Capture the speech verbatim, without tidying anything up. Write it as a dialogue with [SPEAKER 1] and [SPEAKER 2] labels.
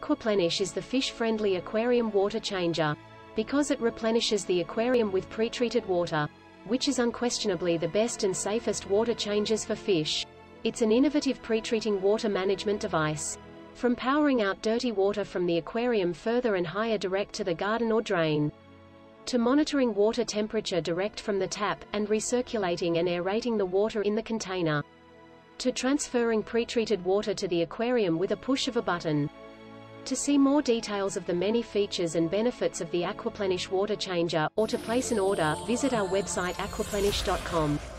[SPEAKER 1] Aquaplenish is the fish-friendly aquarium water changer. Because it replenishes the aquarium with pretreated water, which is unquestionably the best and safest water changers for fish. It's an innovative pretreating water management device. From powering out dirty water from the aquarium further and higher direct to the garden or drain, to monitoring water temperature direct from the tap, and recirculating and aerating the water in the container, to transferring pretreated water to the aquarium with a push of a button. To see more details of the many features and benefits of the Aquaplenish water changer, or to place an order, visit our website aquaplenish dot com.